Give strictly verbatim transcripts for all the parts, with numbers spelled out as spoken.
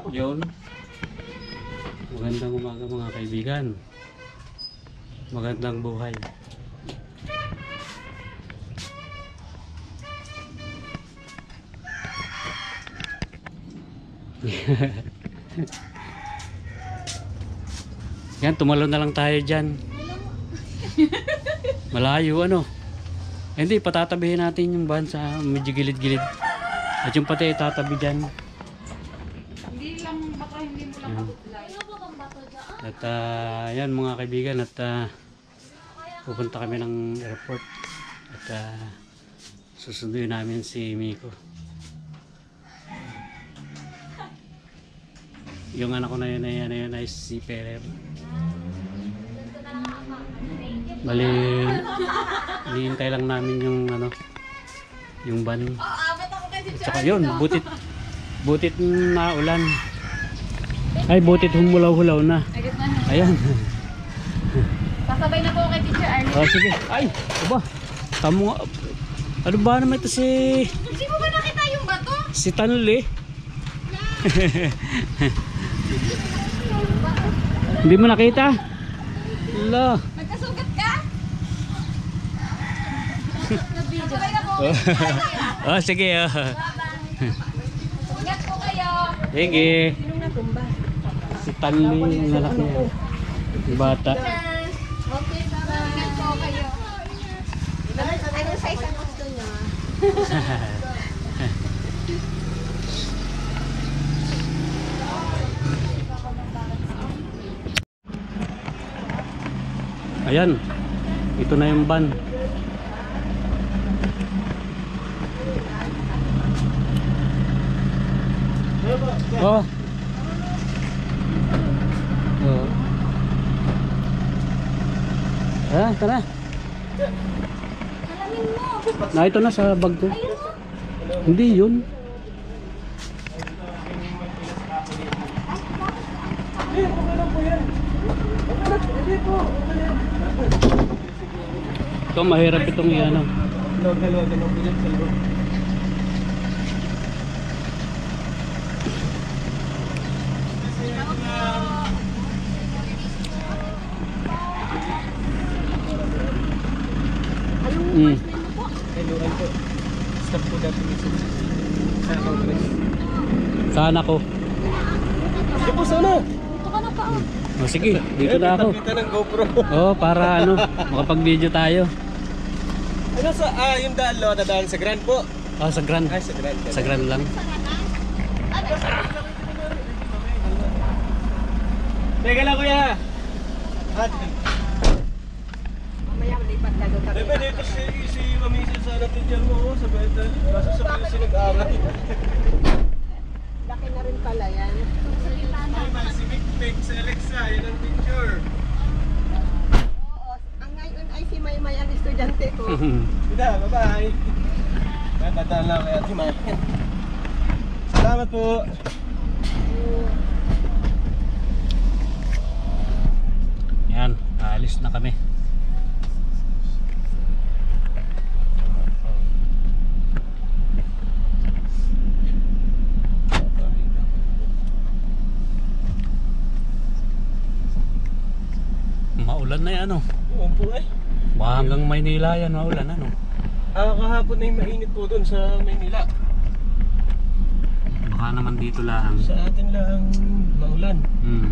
Yun. Magandang umaga mga kaibigan. Magandang buhay. Yan, tumalon na lang tayo dyan. Malayo ano. Eh, hindi, patatabihin natin yung van sa medyo gilid-gilid. At yung pati itatabi dyan. Hindi lang, baka hindi mo lang matutlay. At uh, yan mga kaibigan, at uh, pupunta kami ng airport. At uh, susunduin namin si Miko. Yung anak ko na yun, na yun, na yun ay si Pelem. Bali, hinihintay lang namin yung ano, yung van. At saka yun, butit, butit na ulan. Ay, butit humulaw-hulaw na. Ayan. Sasabay na po kay Teacher Arlene. Oh, sige. Ay, aba. Tamo nga. Ano ba naman ito si... Hindi mo ba nakita yung bato? Si Tanli? Hindi mo nakita? Hala. Nagkasugat ka? Sasabay na po. Oh, sige. Oh. Ingat po kayo. Sige. Sinong natumba? Si Tanli yung lalaki. Yung bata. Okay, bye. Ingat po kayo. Anong size ang gusto nyo? Ayan. Ito na yung van. Oh. Oh. Ah, tara. Alamin mo. Na ito na sa bag ko. Hindi yun. Ito mahirap itong iano. Mm. Sana ko. Di po sana. Ito ka na pa. Oh, sige, dito na ako. Kita ng GoPro. Oh, para ano, makapag-video tayo. Ano sa, ah, yung daan lo, dadaan sa Grand po. Oh, sa Grand. Ay, sa Grand. Sa Grand lang. Teka lang kuya. At, Mamaya malipat ka doon. di ba dito si, si Mamisil sa anak teacher mo oh, sa Bethel? Kaso sa P U C nag-aaral. Laki na rin pala yan. Ay, man, si Mick Mick, si Alexa, yun ang teacher. Oo, ang ngayon ay si Maymay ang estudyante ko. Bida, bye-bye. Dadaan lang kaya si May. Salamat po. Yan, aalis na kami. Maulan na yan, ano? Oo po eh. Baka hanggang Maynila yan, maulan, ano? Ah, kahapon na yung mainit po doon sa Maynila. Baka naman dito lang. Sa atin lang maulan. Hmm.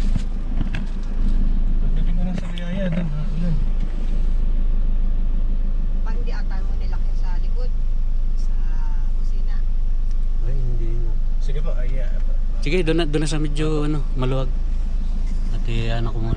Pagdating ko ng sa Riyaya, doon maulan. Pag hindi ata mo nilaki sa likod, sa kusina. Ay, hindi na. Sige po, ay ah, Sige, doon na, doon na sa medyo, ano, maluwag. At eh, ano ko muna.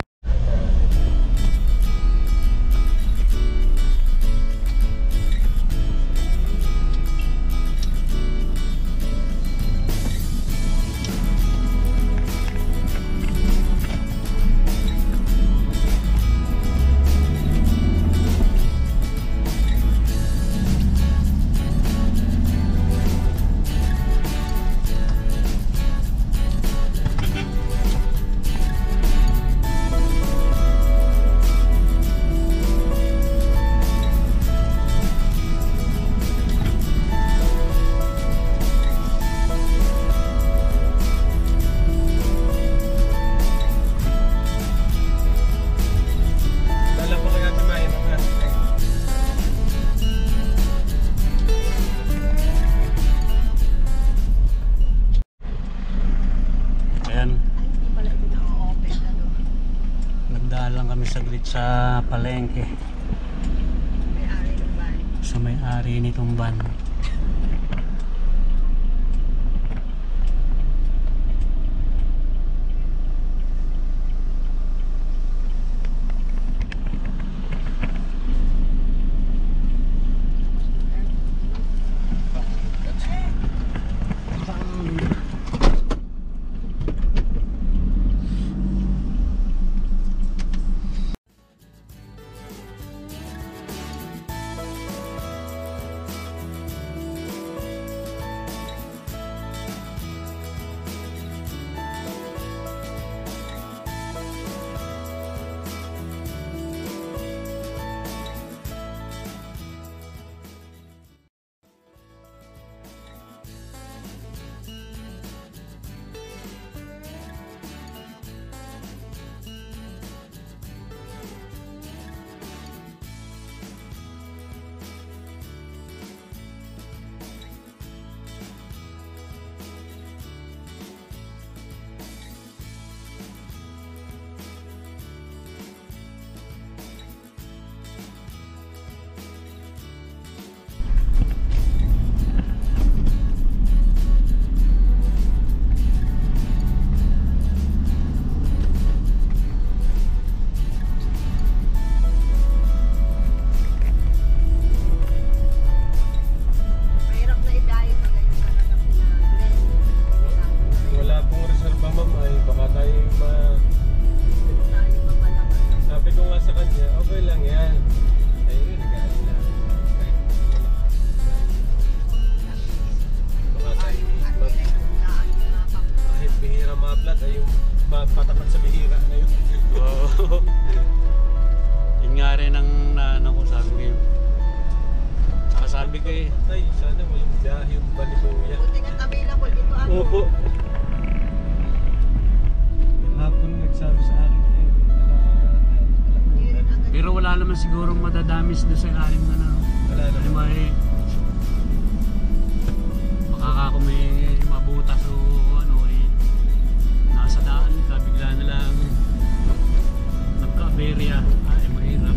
kami saglit sa palengke. May-ari ng van. Sa may-ari nitong van. Mahirap na i-diet pag ganyan talaga pinag-blend. Wala pong reserva ma'am ay baka tayo ma... Hindi tayo mamalaman. Sabi ko nga sa kanya, okay lang yan. Ayun, nag-aali lang. Kahit malakas. Baka tayo At ma- nila yung daan na mapapagod. kahit bihira ma-upload ay yung mapatapat sa bihira na yun. Oo. Yun nga rin ang naano ko, sabi ko yun. Saka sabi ko eh, Ay, sana walang biyahe yung balibuya. Buti nga available dito ano. Opo. Hapon nagsabi sa akin eh. Hindi rin agad. pero wala naman sigurong madadamis doon sa ilalim na na. Wala Ano naman. ba eh, baka ako may mabutas o ano eh, nasa daan ka, bigla na lang nagka-aberya, ay mahirap.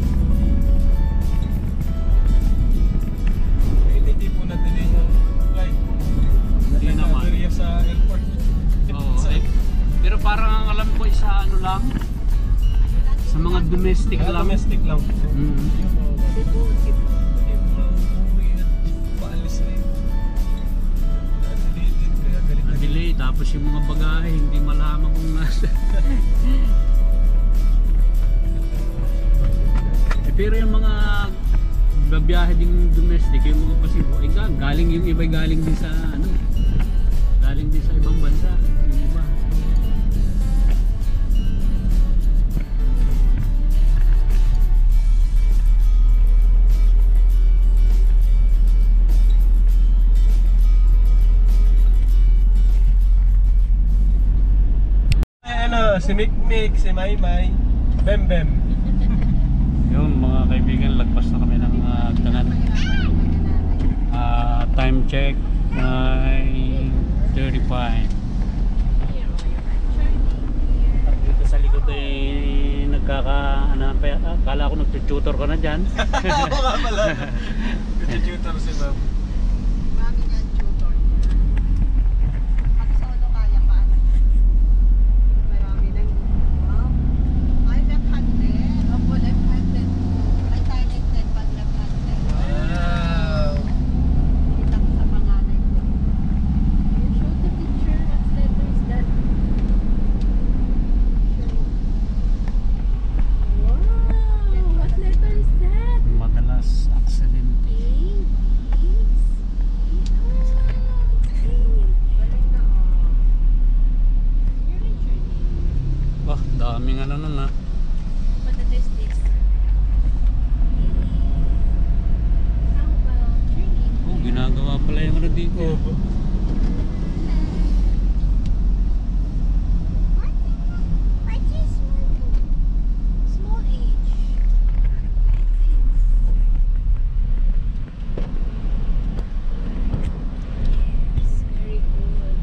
Eh, hindi po na-delay yung flight. Hindi naman. Nag-area sa airport. Oo, eh, pero parang ang alam ko isa ano lang, sa mga domestic Ah, lang. domestic lang. Mm. Yun, oh, Cebu, Cebu. hindi mo mauwi at paalis rin. Na-delay din, kaya galit na Na-delay, tapos yung mga bagahe hindi malaman kung nasa. Eh, pero yung mga babiyahe ding domestic, yung mga pasibo, eh ga- galing yung iba galing din sa ano, galing din sa ibang bansa, yung iba. Eh, ano, si Mikmik, si Maymay, Bembem. Yung mga kaibigan, lagpas na kami ng uh, Agdangan. Ah, time check nine thirty-five. At dito sa likod ay nagkaka ano pa yata, akala ko nagtututor ka na dyan. Oo nga pala. Tutor si ma'am. Mami niya ang tutor. Pag solo kaya pa. Marami nang wow. Ay, left-handed. Opo, left-handed. Ay, tayo-handed pag left-handed. Wow. Kita ko sa panganay ko. You show the teacher what letter is that? Wow! What letter is that? Madalas accident. A, B, C. Ah, Galing na, oh. Your nature name. Bah, daming ano nun ha. What letter is this? A. How about your name? Oh, ginagawa pala yung ano dito. Opo. What? What is small H? Yes, very good.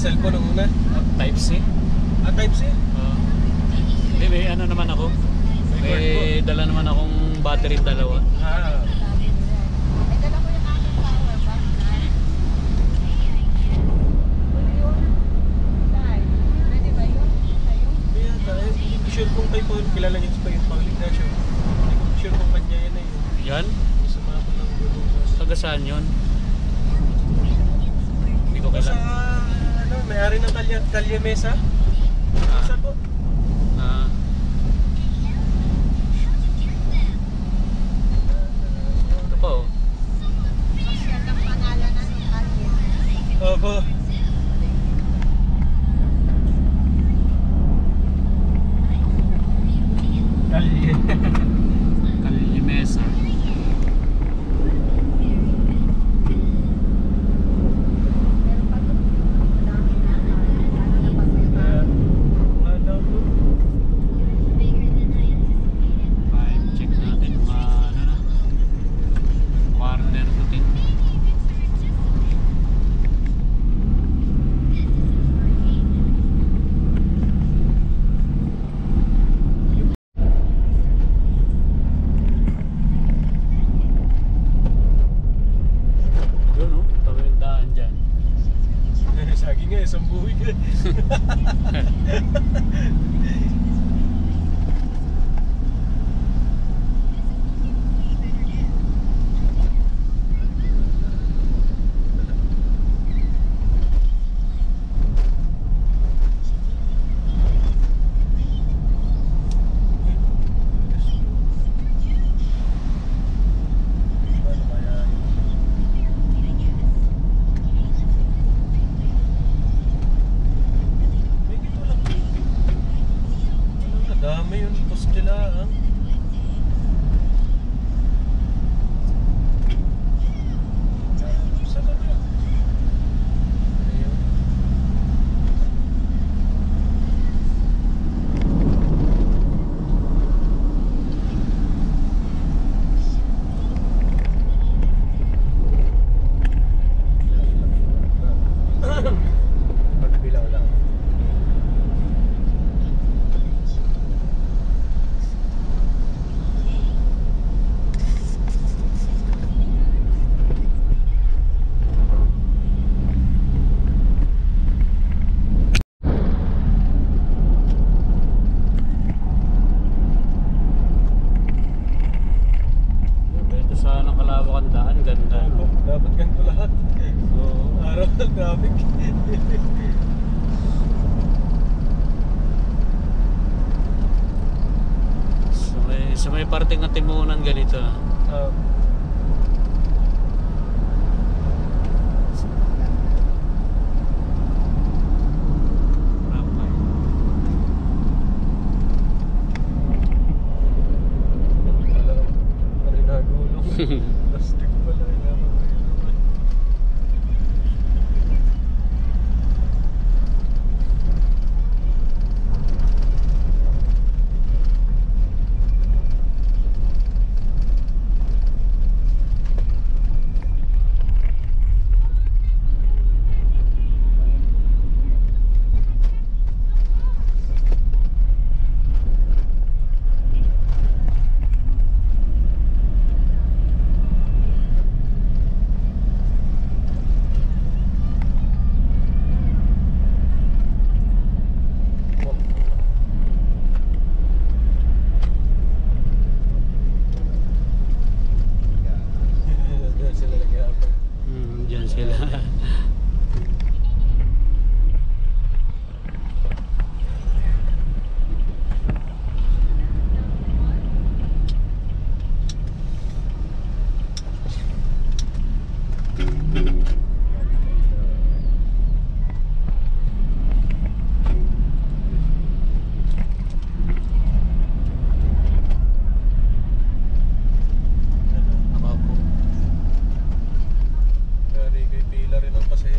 cellphone nung una? Type C. Ah, Type C? Uh, Hindi, may ano naman ako. May dala naman akong battery dalawa. Ah. Ay, dala ko yung aking power bank na. Pwede yun? Tay, pwede ba yun? Sa'yo? Kaya tayo, hindi ko sure kung kay Paul, kilala niyo pa yung Paul Ignacio. Hindi ko sure kung kanya yan eh. Yan? Yung sumama ng gulong. Taga saan yun? Hindi ko Sa, kilala. ano, may-ari ng Talya, Talya Mesa. Ah. Isa po. Ah. Ito pa oh. Mas yan ang pangalan ng kalye. Opo. Talya. Kalimesa. Pero pag madami na, lalo na pag may Kaya, bago. nga daw po. Time check natin mga ano na. Quarter to ten. Yun oh, tabi yung daan dyan. Sagi nga, isang buhay ka. Ano kaya yun? May gito lang. Walang kadami yun. Poste lang. Saan na ba? Ayun. Pagbilaw lang. Ito sa nakalawak ang daan, ganda. Opo, No? dapat ganito lahat. Oo. Araw ng traffic. Sa may, sa may parting ng Timunan ganito. Ah, Rapay. wala. Ano yung nagulong? Plastic pala. Inaman. Doon sila nag-iapay. Hmm, dyan sila. Ako po. Dari kay pila rin ang pasahero.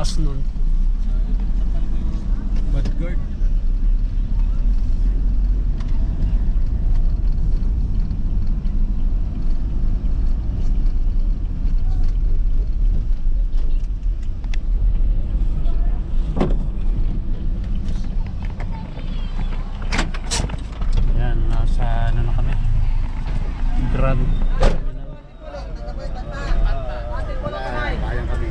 lakas nun. Bodyguard. Ayan, nasa ano na kami? Grand Terminal. Bayang kami.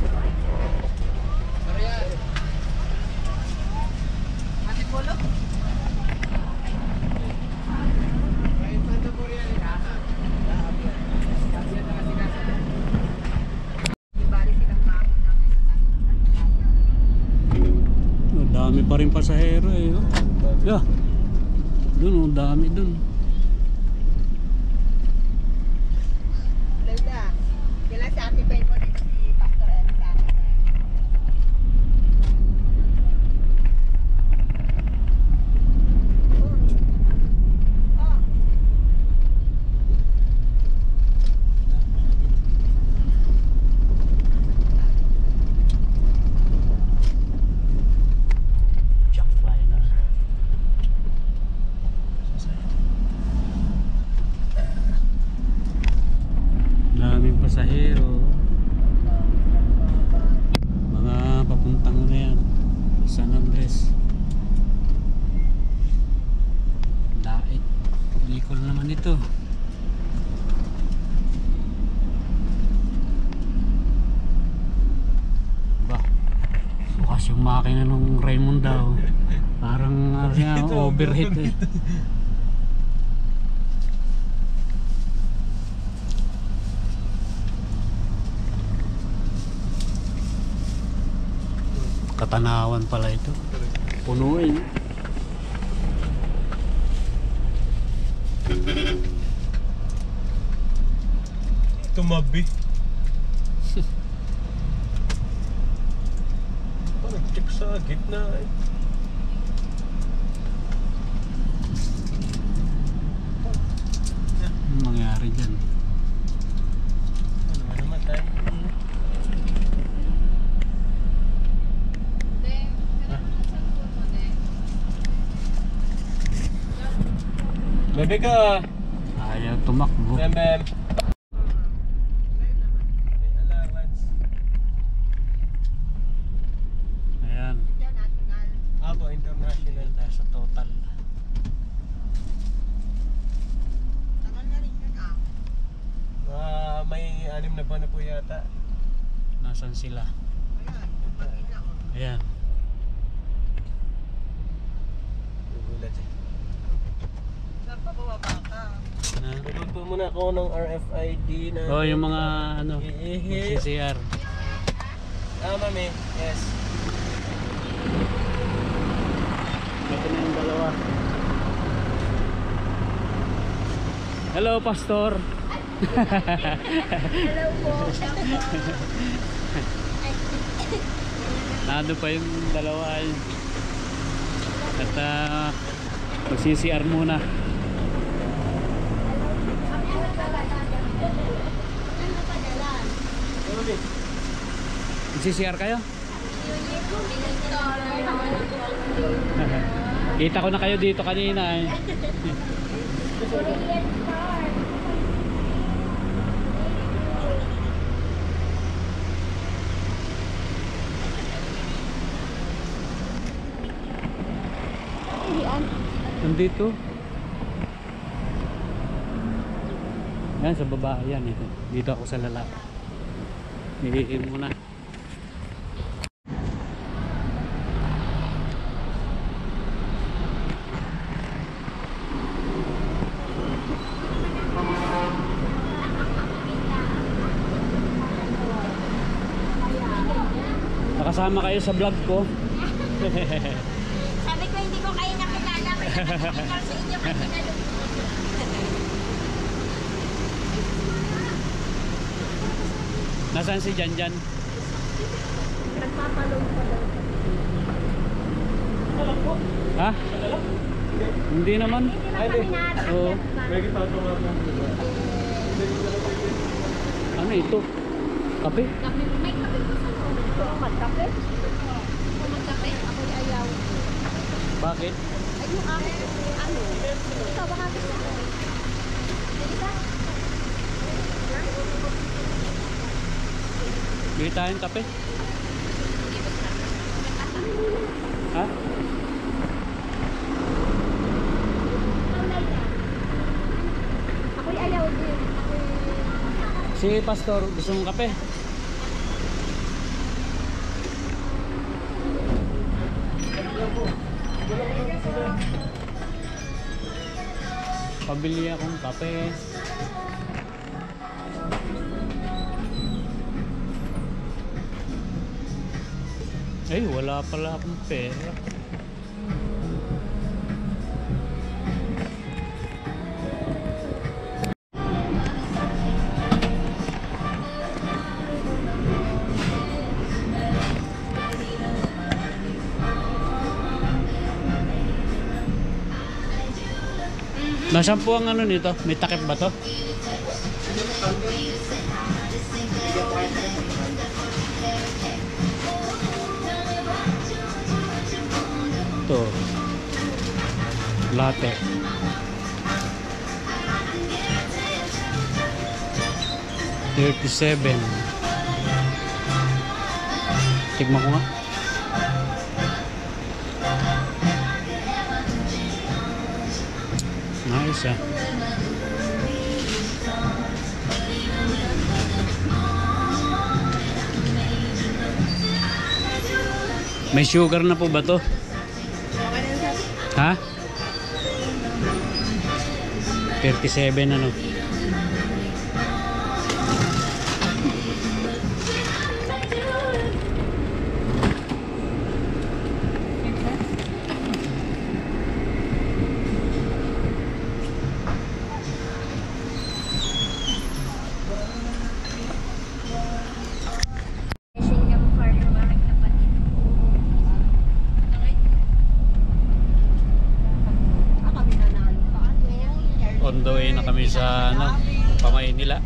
Oh, dami pa rin pasahero eh. Oh. Yeah. Doon, oh, dami doon. Lola, kailan sa ating mo dito si Pastor Eli sa atin. Oh. Jackliner. Daming pasahero. Mga papuntang na yan. San Andres. Dait. Bicol naman ito. Ba? Bukas yung makina ng Raymond daw. Parang ano yan, overheat eh. Katanawan pala ito. Punuin. Tumabi. Oh, nag-check sa gitna eh. Anong mangyari dyan? Ano nga naman tayo? Bebe ka! Ayaw tumakbo. Bem bem! May allowance. Ayan. International. Ako, international. Tayo sa total. Tagal na rin yun ah. Ah, may anim na buwan na po yata. Nasaan sila? Ayan, mag-ina ko. Ayan. Nagulat eh. Saan pa bumaba ka? Na? Naluto muna ako ng R F I D na... Oh, yung mga ano, Iihi. C C R. Ah, mami. Yes. Ito na yung dalawa. Hello, Pastor. Hello po. Nando pa yung dalawa ay. At uh, mag-C C R muna. Mag-C C R kayo? Kita ko na kayo dito kanina eh. Nandito. Yan sa baba, yan ito. Dito ako sa lalaki. Hihihin muna. Nakasama kayo sa vlog ko. Sabi ko hindi ko kayo nakilala. May nakakilala sa inyo kasi nalungkot. Nasaan si Janjan? Nagpapalong pa daw. Ha? Hindi naman. Hindi lang kami natin. Oo. May gitato nga po. Ano ito? Kape? May kape ko sa loob. Magkape? Bakit? Ay, yung akin, ano? Ito, baka gusto mo. Diba? Bili tayong kape. Ha? Ako'y ayaw din. Ako'y... Si Pastor, gusto mong kape? Pabili akong kape. Ay, wala pala akong pera. Nasaan po ang ano nito? May takip ba to? Ito. Latte. thirty-seven. Tignan ko nga. Nice ah. May sugar na po ba to? Ha? thirty-seven ano? Singapore farmer, bakit kapatid? Ah, kami nanalo pa. Ano? On the way na kami sa ano, Pamay nila.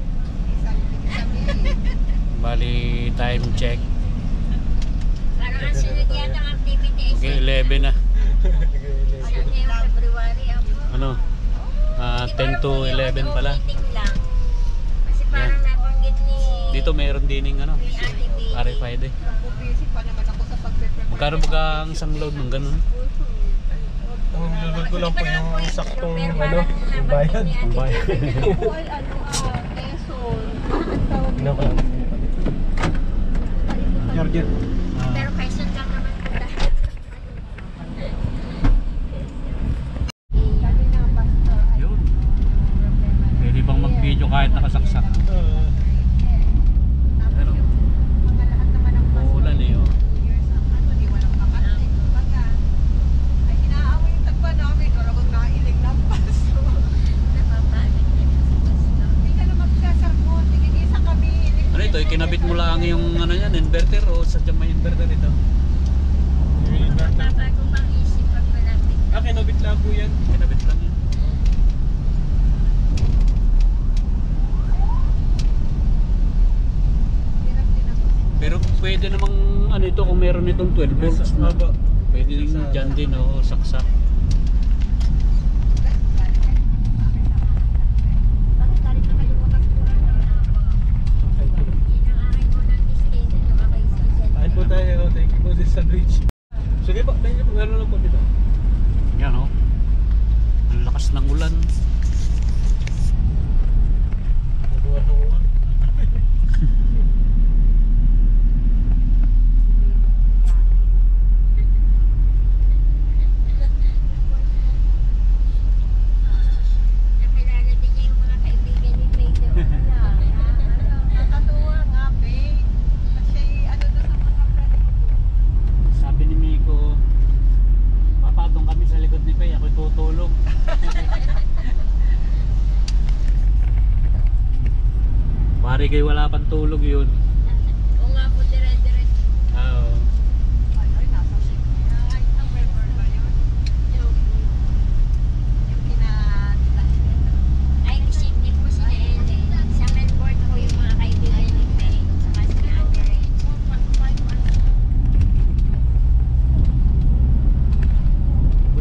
Bali time check. Parang ang sunod yata ang activity is Okay, eleven na. ano ngayong February ako. Ano? Ah, ten to eleven pala. Meeting lang. Kasi parang nabanggit ni Dito meron din ng ano, ni Ate Baby. R F I D. Busy pa naman ako sa pagpe-prepare. Magkano ba ang isang load ng ganun? Ang nilulod ko lang po yung saktong ano, yung bayad. Ang bayad. Ako ay ano, ah, Quezon. Ah, ang tawag Tingnan ko lang. Charger. Ah, Pero Quezon lang naman po dahil. Kami na, Pastor. Ay, yun. problema na. Pwede bang mag-video kahit nakasaksak? Uh, Tapos yung mga lahat naman ng Pastor. Uulan eh oh. Years ang ano, di walang bakante. Kumbaga, ay inaaway yung tagpa namin. Wala kong nailing ng paso. Napapagod din si Pastor. Hindi ka na magsasarmon. Tigigisa kami. Ano ito? Kinabit mo lang yung ano yan, inverter o sadyang may inverter ito? Napapago pang isip pag malapit. ah, kinabit lang po yan. Kinabit lang yan. Hirap din ako. Pero pwede namang ano ito kung meron itong twelve volts na. Haba. Pwede din dyan din o saksak. Bakit galing na kayo makasuran ng ako? Yun ang aking unang discase na okay season. Kain po tayo. Thank you po sa sandwich. Sige po, thank you po. Gano'n lang po dito. Yan o. Ang lakas ng ulan. Nakuha na ko. Nakilala din niya yung mga kaibigan ni Faye doon. Wala. Nakatuwa nga, babe. Kasi ano doon sa mga friends ko. Sabi ni Miko, papadong kami sa likod ni Pei, ako'y tutulog. Pare kayo wala pang tulog yun. Oo nga po, dire-diretso. Oo. Ay, ay, nasa ship. Ay, ang member ba yun? Yung, yung kinatilahin nito. Ay, visit din po si Ellen. Sa Melbourne po yung mga kaibigan ni Faye. Saka si Ate Rachel.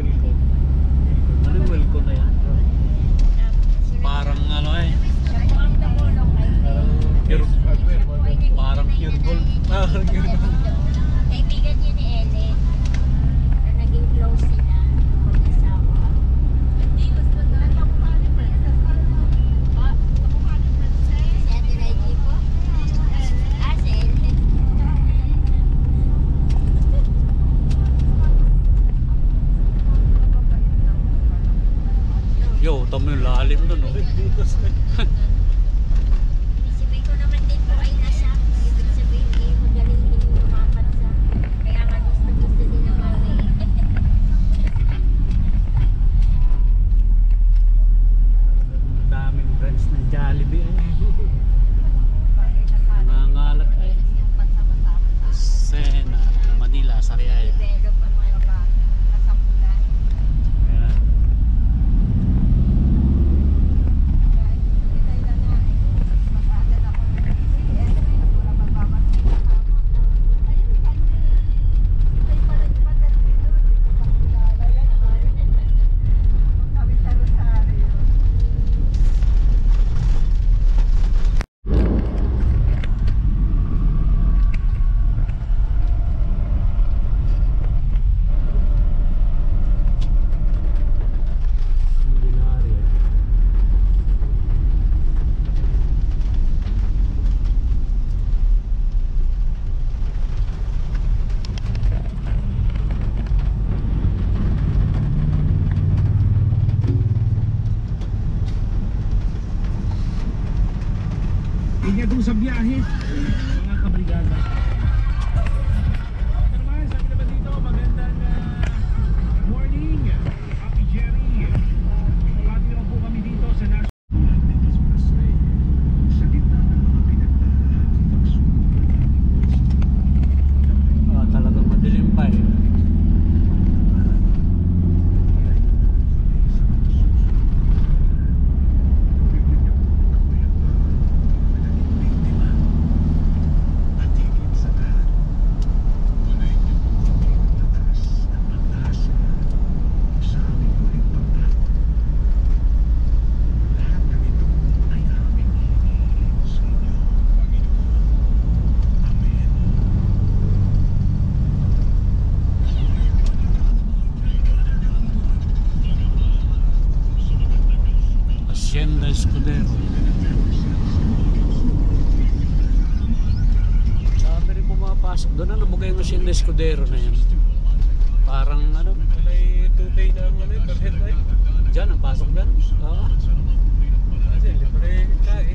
parang yun. Kaibigan niya ni Ellen. Na naging close sila. Mag-asawa. Hindi, gusto na. Kamukha ni Princess. Ah, kamukha ni Princess. Si Ate Reggie po? Ah, si Ellen. Yo, tamo yung lalim nun, oh. Isipin ko naman din po ay nasa. Ibig sabihin, eh, magaling din lumapat sa. Kaya nga gusto gusto din ng mami. Daming branch ng Jollibee, eh. Nangangalat, eh. Sena, Manila, Sariaya. Develop ang mga kasamulan. Kaya, ordinary, eh. Ingat sa biyahe, mga kabrigada. Ito naman, sabi naman dito, magandang ah, morning, Happy Jerry. Pati naman po kami dito sa National Expressway. Sa gitna ng mga pinagdaan, Ah, talagang madilim pa, eh. at higit sa lahat, tuloy niyo pong pinagtatas ang pag-asa sa aming muling pangako. Lahat ng ito ay aming hinihiling sa inyo, Panginoon. Amen. Hacienda Escudero. Sabi rin pumapasok doon, ano ba yung Hacienda Escudero na yan? Parang ano, May two K na ang ano yun, per head ay. dyan, ang pasok dyan. Oo. Kasi libre kain.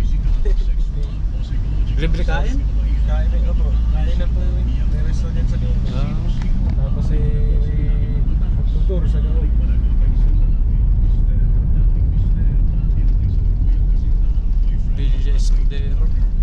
Libre kain? Kain na po. Kain na po yun. May restaurant sa loob. Oo. Tapos eh, magtutur sa loob. Villa Escudero.